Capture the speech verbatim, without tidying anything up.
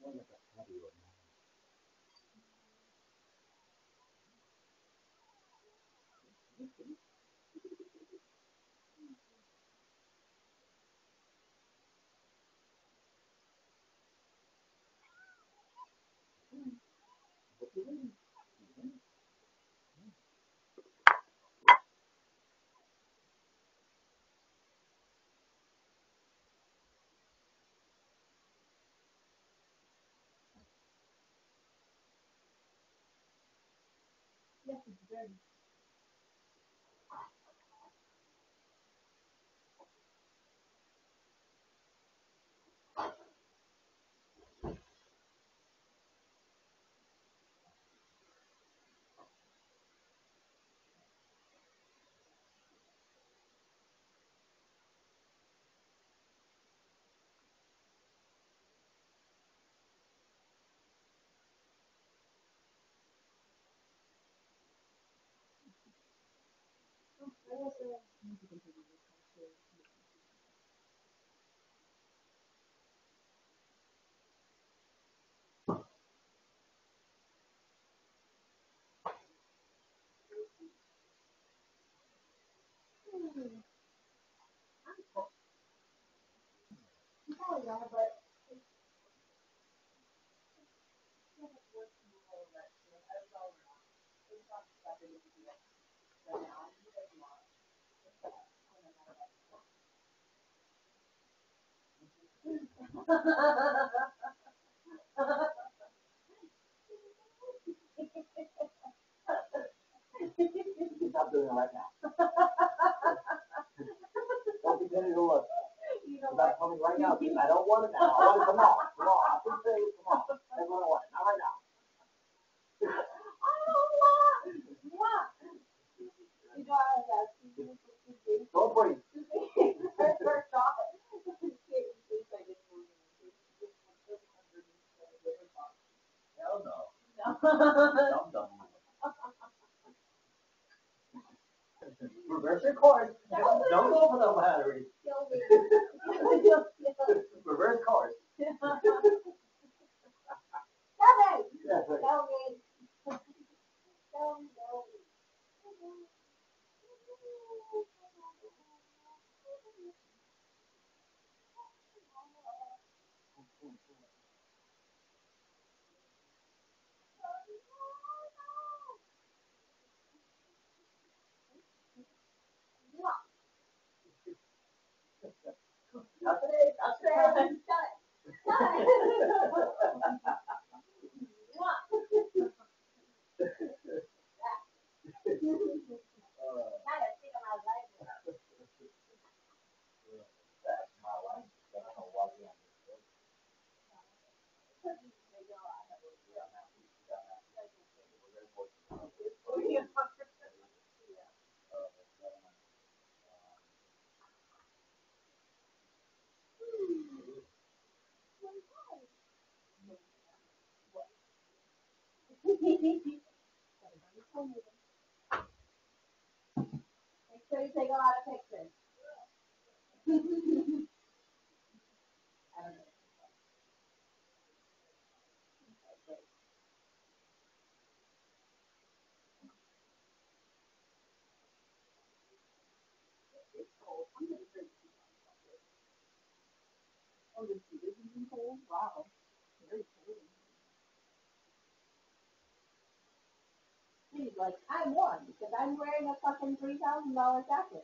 Yes, it's good. Oh, yeah, but Stop doing it right now. Don't be getting to look. you know Stop what? coming right now. I don't want it now. I want it tomorrow. Tomorrow. I can say it tomorrow. That's what I want. Not right now. I don't want. Yeah. You know, I was asking you for two things. Don't breathe. Two things. First off, in case I didn't know you. Hell no. No. Dumb dumb. Reverse your course. Don't go for the battery. Kill me. Reverse course. Kevin! That's right. Tell me. Tell me, tell me. That's it. That's it. Shut it. Shut it. Not a thing of my life. That's my life. I don't know why we understood. Make sure you take a lot of pictures. I don't know. It's cold. I'm gonna drink tea. Oh, the tea isn't cold? Wow. Very cold. He's like, I'm warm because I'm wearing a fucking three thousand dollar jacket.